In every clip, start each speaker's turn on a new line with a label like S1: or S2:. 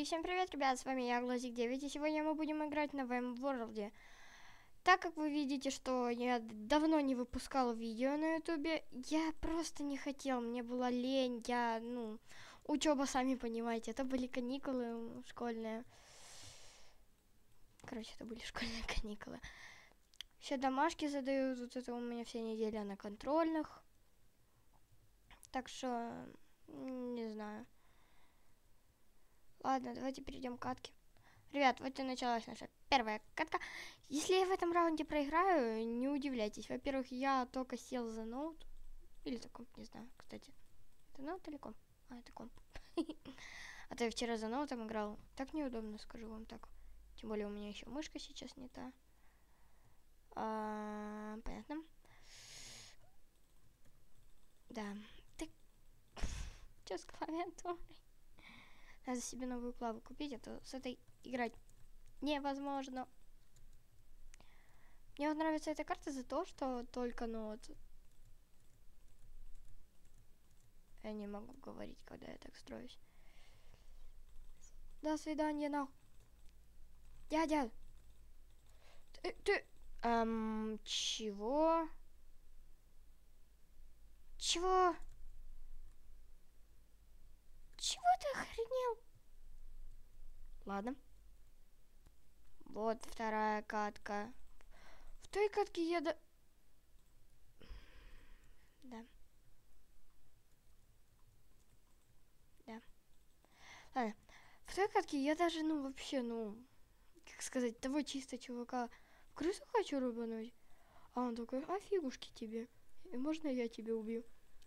S1: И всем привет, ребят, с вами я, Глазик9, и сегодня мы будем играть на VMworld. Так как вы видите, что я давно не выпускал видео на ютубе, я просто не хотел, мне была лень, учеба, сами понимаете, это были каникулы школьные. Короче, это были школьные каникулы. Все домашки задают, вот это у меня вся неделя на контрольных. Так что, не знаю. Ладно, давайте перейдем к катке. Ребят, вот и началась наша первая катка. Если я в этом раунде проиграю, не удивляйтесь. Во-первых, я только сел за ноут. Или за комп, не знаю, кстати. Это ноут или комп? А, это комп. А то я вчера за ноутом играл. Так неудобно, скажу вам так. Тем более у меня еще мышка сейчас не та. Понятно. Да. Ты... Че с клавиатурой? Надо себе новую клаву купить, а то с этой играть невозможно. Мне вот нравится эта карта за то, что только, я не могу говорить, когда я так строюсь. До свидания, Дядя! Ты... Чего? Чего? Чего ты охренел? Ладно. Вот вторая катка. В той катке я Да. Ладно. В той катке я даже, вообще, как сказать, того чисто чувака в крысу хочу рубануть. А он такой, а фигушки тебе. И можно я тебя убью?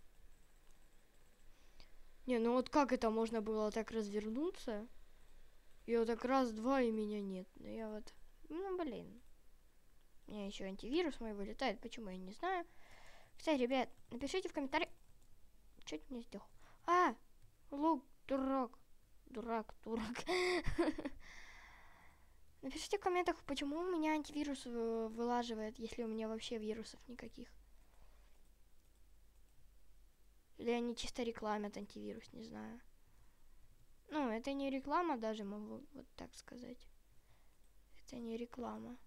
S1: Не, вот как это можно было так развернуться? И вот так раз-два, и меня нет. Ну я вот... блин. У меня еще антивирус мой вылетает. Почему, я не знаю. Кстати, ребят, напишите в комментариях... Что ты мне сделал? Лук, дурак. Дурак. Напишите в комментах, почему у меня антивирус вылаживает, если у меня вообще вирусов никаких. Или они чисто рекламят антивирус, не знаю. Это не реклама, даже могу вот так сказать. Это не реклама.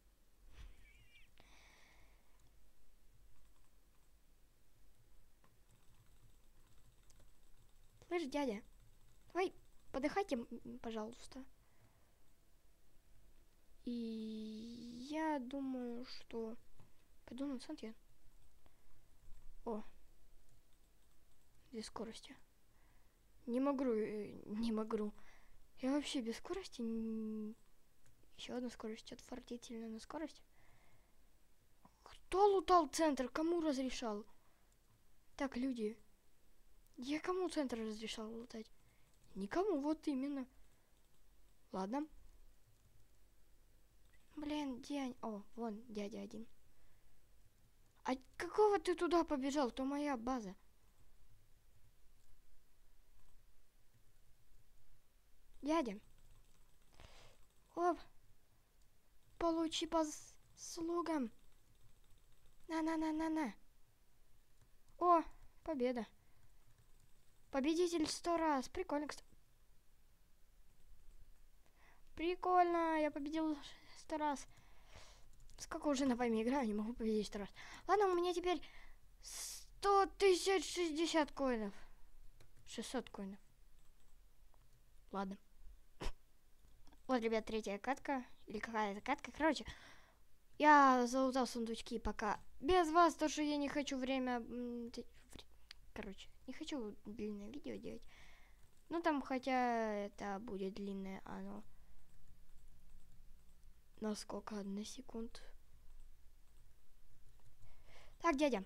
S1: Слышь, дядя, давай подыхайте, пожалуйста. И я думаю, что пойду на центр. О, 2 скорости. Не могу. Я вообще без скорости. Еще одна скорость, отвратительно на скорость. Кто лутал центр? Кому разрешал? Так, люди. Я кому центр разрешал лутать? Никому, вот именно. Ладно. Блин, где... О, вон дядя один. А какого ты туда побежал? То моя база. Дядя. Оп. Получи по слугам. На. О, победа. Победитель 100 раз. Прикольно, кстати. Прикольно, я победил 100 раз. Сколько уже на вами играю, не могу победить 100 раз. Ладно, у меня теперь 100 060 коинов. 600 коинов. Ладно. Вот, ребят, третья катка. Или какая-то катка. Короче, я залутал сундучки пока без вас, то что я не хочу время... Короче, не хочу длинное видео делать. Там, хотя это будет длинное, оно... На сколько? 1 секунда. Так, дядя.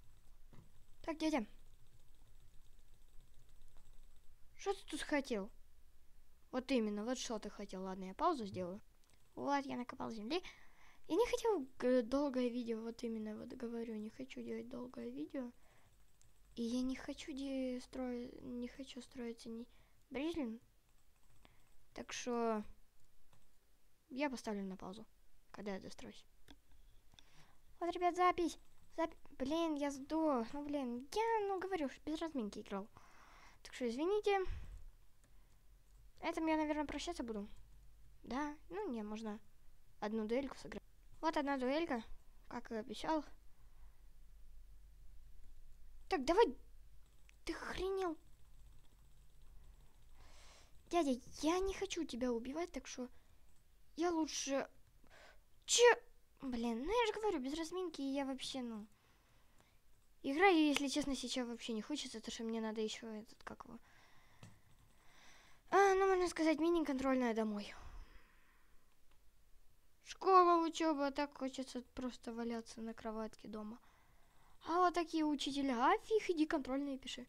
S1: Что ты тут хотел? Вот именно, вот что ты хотел. Ладно, я паузу сделаю. Вот, я накопал земли. Я не хотел долгое видео, вот именно, вот говорю, не хочу делать долгое видео. И я не хочу строиться ни Брижлин. Так что я поставлю на паузу, когда я достроюсь. Вот, ребят, запись. Блин, я сдох. Я, говорю, без разминки играл. Так что извините. Это этом я, наверное, прощаться буду. Да, ну не, можно одну дуэльку сыграть. Вот одна дуэлька, как и обещал. Так, давай. Ты охренел? Дядя, я не хочу тебя убивать, так что я лучше... Блин, ну я же говорю, без разминки я вообще, ну... Играю, если честно, сейчас вообще не хочется, потому что мне надо еще этот, как его... ну, можно сказать, мини-контрольная домой. Школа, учеба, так хочется просто валяться на кроватке дома. А вот такие учителя, а фиг, иди контрольные пиши.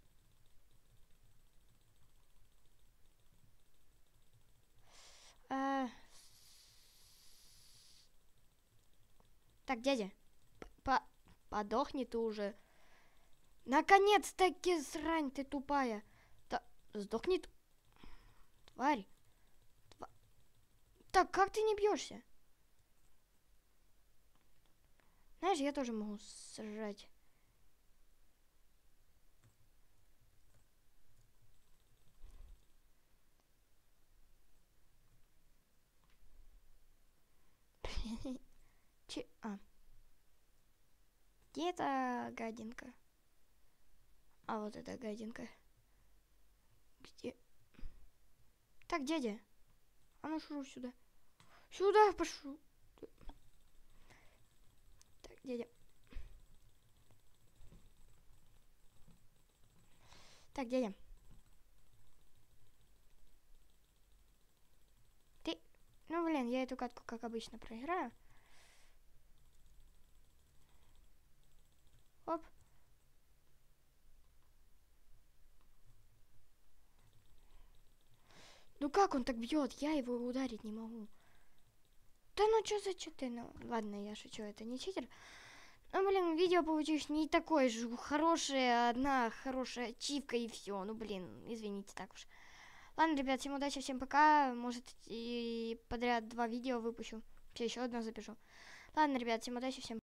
S1: Так, дядя, подохни ты уже. Наконец-таки, срань ты тупая. Сдохни, тварь. Так, как ты не бьешься? Знаешь, я тоже могу сжать. Где эта гадинка? А вот эта гадинка. Где? Так, дядя. А ну шуруй сюда. Сюда пошел. Так, дядя. Так, дядя. Ты... Ну, блин, я эту катку, как обычно, проиграю. Оп. Ну как он так бьет? Я его ударить не могу. Да ну что за читы? Ну ладно, я шучу, это не читер. Ну блин, видео получилось не такое же хорошее, одна хорошая чивка и все. Ну блин, извините, так уж. Ладно, ребят, всем удачи, всем пока. Может и подряд 2 видео выпущу. Еще одно запишу. Ладно, ребят, всем удачи, всем пока.